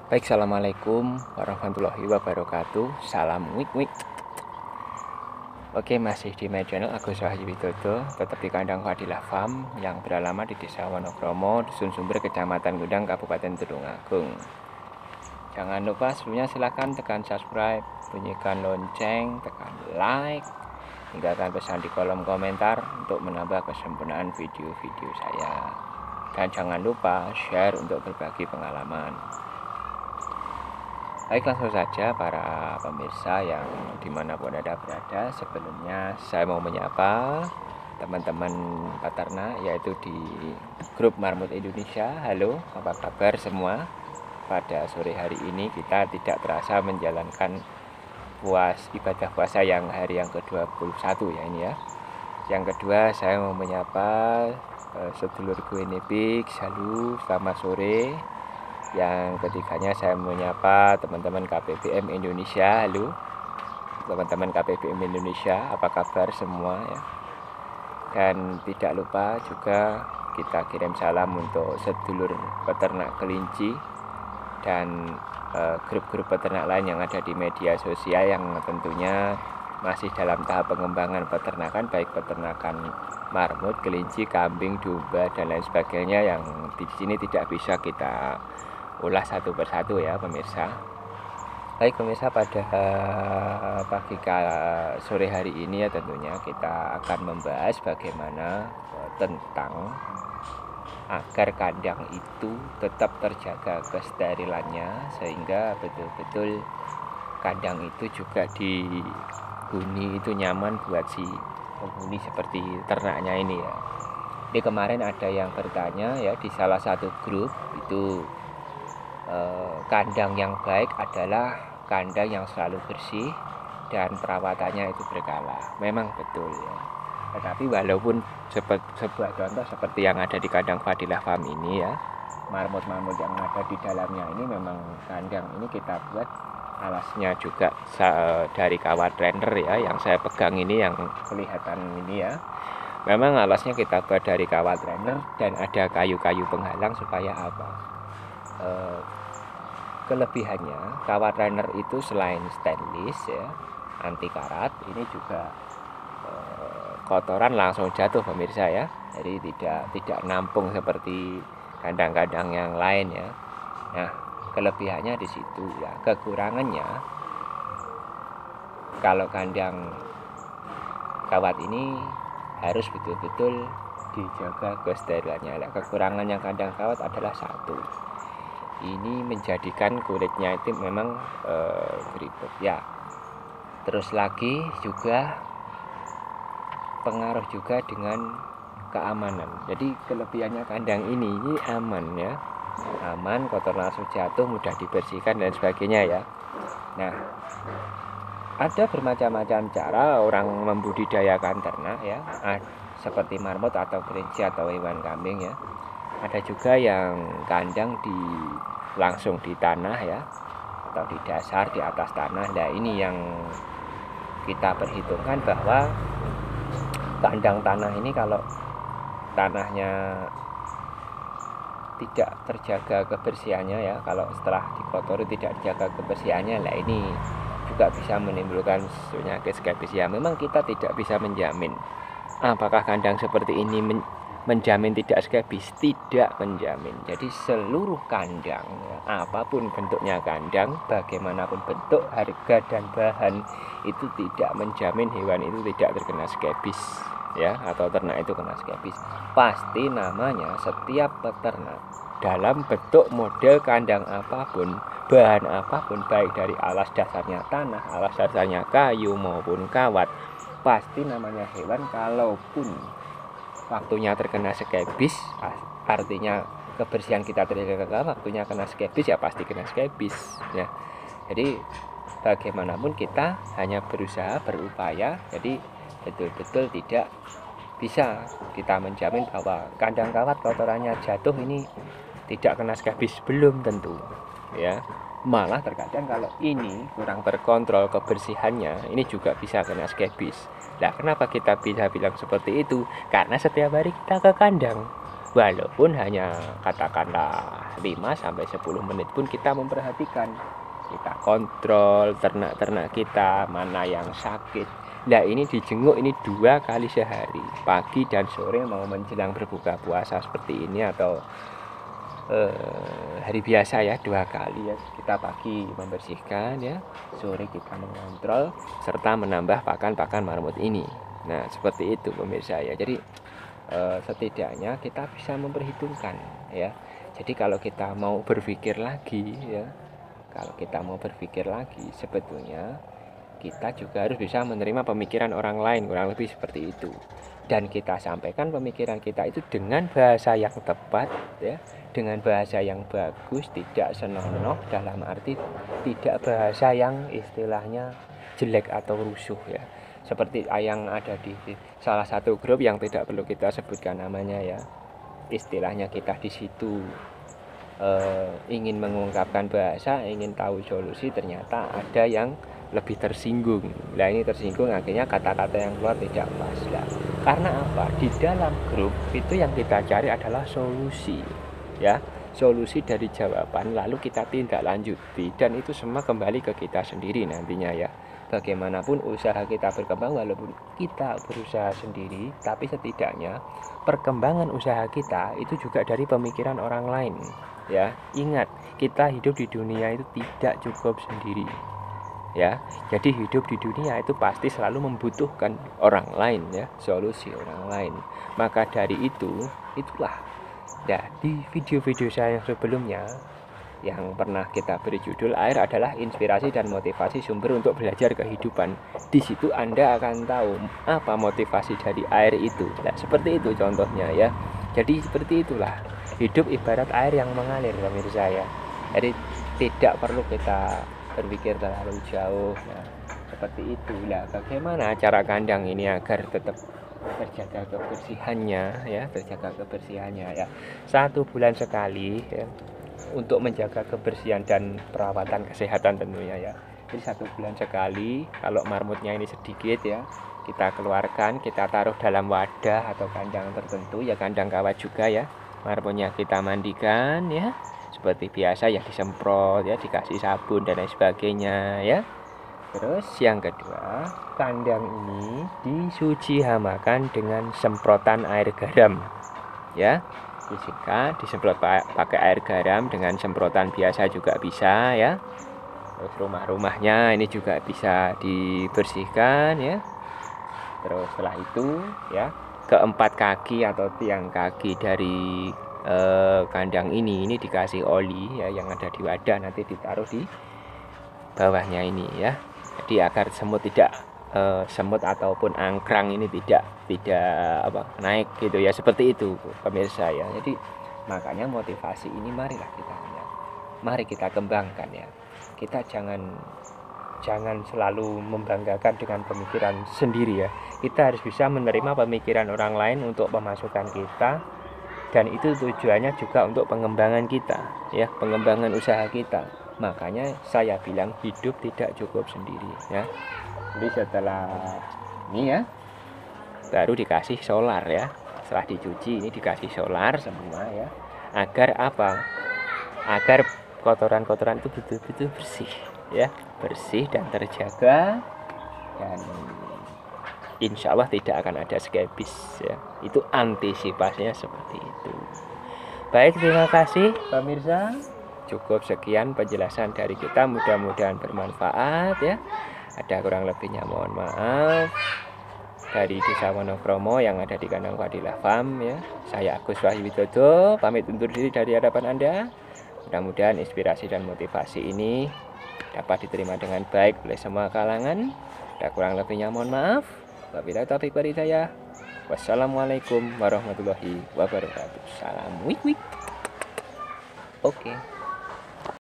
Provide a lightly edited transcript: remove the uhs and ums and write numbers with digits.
Baik, assalamualaikum warahmatullahi wabarakatuh. Salam wik wik. Oke, masih di my channel Agus Wahyu Widodo, tetap di kandang Fadilah Farm yang beralamat di Desa Wonokromo, Dusun Sumber, Kecamatan Gudang, Kabupaten Tulungagung. Jangan lupa sebelumnya silahkan tekan subscribe, bunyikan lonceng, tekan like, tinggalkan pesan di kolom komentar untuk menambah kesempurnaan video-video saya. Dan jangan lupa share untuk berbagi pengalaman. Baik, langsung saja para pemirsa yang dimanapun Anda berada. Sebelumnya saya mau menyapa teman-teman peternak yaitu di grup Marmut Indonesia. Halo, apa kabar semua? Pada sore hari ini kita tidak terasa menjalankan ibadah puasa yang hari yang ke-21 ya ini ya. Yang kedua saya mau menyapa sedulurku Enepik. Halo, selamat sore. Yang ketiganya saya menyapa teman-teman KPPM Indonesia. Halo teman-teman KPPM Indonesia, apa kabar semua ya? Dan tidak lupa juga kita kirim salam untuk sedulur peternak kelinci dan grup-grup peternak lain yang ada di media sosial yang tentunya masih dalam tahap pengembangan peternakan, baik peternakan marmut, kelinci, kambing, domba dan lain sebagainya yang di sini tidak bisa kita ulas satu persatu ya pemirsa. Baik pemirsa, pada sore hari ini ya tentunya kita akan membahas bagaimana tentang agar kandang itu tetap terjaga kesterilannya sehingga betul-betul kandang itu juga dihuni itu nyaman buat si penghuni seperti ternaknya ini ya. Jadi kemarin ada yang bertanya ya di salah satu grup itu, kandang yang baik adalah kandang yang selalu bersih dan perawatannya itu berkala. Memang betul ya. Tetapi walaupun sebuah contoh seperti yang ada di kandang Fadilah Farm ini ya, marmut-marmut yang ada di dalamnya ini memang kandang ini kita buat alasnya juga dari kawat render ya, yang saya pegang ini yang kelihatan ini ya. Memang alasnya kita buat dari kawat render dan ada kayu-kayu penghalang supaya apa? Kelebihannya kawat runner itu selain stainless ya, anti karat, ini juga kotoran langsung jatuh pemirsa ya. Jadi tidak nampung seperti kandang-kandang yang lain ya. Nah, kelebihannya di situ ya. Kekurangannya kalau kandang kawat ini harus betul-betul dijaga kesterilannya. Nah, kekurangan yang kandang kawat adalah satu, ini menjadikan kulitnya itu memang beribut ya. Terus lagi juga pengaruh juga dengan keamanan. Jadi kelebihannya kandang ini aman ya, aman, kotor langsung jatuh, mudah dibersihkan dan sebagainya ya. Nah, ada bermacam-macam cara orang membudidayakan ternak ya, seperti marmut atau kelinci atau hewan kambing ya. Ada juga yang kandang langsung di tanah ya, atau di dasar di atas tanah. Nah, ini yang kita perhitungkan bahwa kandang tanah ini kalau tanahnya tidak terjaga kebersihannya ya, kalau setelah dikotori tidak dijaga kebersihannya, nah ini juga bisa menimbulkan penyakit skeptis ya. Memang kita tidak bisa menjamin apakah kandang seperti ini menjamin tidak skebis, tidak menjamin. Jadi seluruh kandang ya, apapun bentuknya kandang, bagaimanapun bentuk, harga dan bahan, itu tidak menjamin hewan itu tidak terkena skebis ya, atau ternak itu kena skebis. Pasti namanya setiap peternak dalam bentuk model kandang apapun, bahan apapun, baik dari alas dasarnya tanah, alas dasarnya kayu maupun kawat, pasti namanya hewan kalaupun waktunya terkena skebis, artinya kebersihan kita terjaga, waktunya kena skebis ya pasti kena skebis ya. Jadi bagaimanapun kita hanya berusaha, berupaya, jadi betul-betul tidak bisa kita menjamin bahwa kandang kawat kotorannya jatuh ini tidak kena skebis, belum tentu ya. Malah terkadang kalau ini kurang terkontrol kebersihannya, ini juga bisa kena skebis. Nah, kenapa kita bisa bilang seperti itu? Karena setiap hari kita ke kandang, Walaupun hanya katakanlah 5 sampai 10 menit pun kita memperhatikan, kita kontrol ternak-ternak kita mana yang sakit. Nah ini dijenguk ini 2 kali sehari, pagi dan sore mau menjelang berbuka puasa seperti ini atau hari biasa ya 2 kali ya. Kita pagi membersihkan ya, sore kita mengontrol serta menambah pakan marmut ini. Nah seperti itu pemirsa ya. Jadi setidaknya kita bisa memperhitungkan ya. Jadi kalau kita mau berpikir lagi ya, kalau kita mau berpikir lagi sebetulnya kita juga harus bisa menerima pemikiran orang lain, kurang lebih seperti itu. Dan kita sampaikan pemikiran kita itu dengan bahasa yang tepat ya, dengan bahasa yang bagus, tidak senonoh, dalam arti tidak bahasa yang istilahnya jelek atau rusuh ya. Seperti yang ada di salah satu grup yang tidak perlu kita sebutkan namanya ya. Istilahnya kita di situ ingin mengungkapkan bahasa, ingin tahu solusi, ternyata ada yang lebih tersinggung. Nah ini tersinggung akhirnya kata-kata yang keluar tidak pas lah. Karena apa? Di dalam grup itu yang kita cari adalah solusi ya, solusi dari jawaban lalu kita tindak lanjuti, dan itu semua kembali ke kita sendiri nantinya ya. Bagaimanapun usaha kita berkembang, walaupun kita berusaha sendiri, tapi setidaknya perkembangan usaha kita itu juga dari pemikiran orang lain ya. Ingat, kita hidup di dunia itu tidak cukup sendiri ya. Jadi hidup di dunia itu pasti selalu membutuhkan orang lain ya, solusi orang lain. Maka dari itulah ya, di video-video saya yang sebelumnya yang pernah kita beri judul air adalah inspirasi dan motivasi sumber untuk belajar kehidupan. Di situ Anda akan tahu apa motivasi dari air itu. Nah, seperti itu contohnya ya. Jadi seperti itulah hidup ibarat air yang mengalir pemirsa ya. Jadi tidak perlu kita berpikir terlalu jauh. Nah, seperti itulah bagaimana cara kandang ini agar tetap terjaga kebersihannya ya, terjaga kebersihannya ya. 1 bulan sekali ya, untuk menjaga kebersihan dan perawatan kesehatan tentunya ya. Jadi 1 bulan sekali, kalau marmutnya ini sedikit ya, kita keluarkan, kita taruh dalam wadah atau kandang tertentu ya, kandang kawat juga ya. Marmutnya kita mandikan ya, seperti biasa ya, disemprot ya, dikasih sabun dan lain sebagainya ya. Terus yang kedua, kandang ini disuci hamakan dengan semprotan air garam ya. Jika disemprot pakai air garam, dengan semprotan biasa juga bisa ya. Terus rumah-rumahnya ini juga bisa dibersihkan ya. Terus setelah itu ya, keempat kaki atau tiang kaki dari kandang ini dikasih oli ya, yang ada di wadah nanti ditaruh di bawahnya ini ya. Jadi agar semut ataupun angkrang ini tidak naik gitu ya, seperti itu pemirsa ya. Jadi makanya motivasi ini marilah mari kita kembangkan ya. Kita jangan selalu membanggakan dengan pemikiran sendiri ya. Kita harus bisa menerima pemikiran orang lain untuk pemasukan kita, dan itu tujuannya juga untuk pengembangan kita ya, pengembangan usaha kita. Makanya saya bilang hidup tidak cukup sendiri ya. Jadi setelah ini ya, baru dikasih solar ya. Setelah dicuci ini dikasih solar semua ya. Agar apa? Agar kotoran-kotoran itu betul-betul bersih ya, bersih dan terjaga, dan insya Allah tidak akan ada skeptis ya. Itu antisipasinya seperti itu. Baik, terima kasih pemirsa. Cukup sekian penjelasan dari kita, mudah-mudahan bermanfaat ya. Ada kurang lebihnya mohon maaf. Dari Desa Wonokromo yang ada di kandang Fadilah Farm ya. Saya Agus Wahyu Widodo pamit undur diri dari hadapan Anda. Mudah-mudahan inspirasi dan motivasi ini dapat diterima dengan baik oleh semua kalangan. Ada kurang lebihnya mohon maaf. Wabillahi taufiq wal hidayah. Wassalamualaikum warahmatullahi wabarakatuh. Salam wik wik. Oke.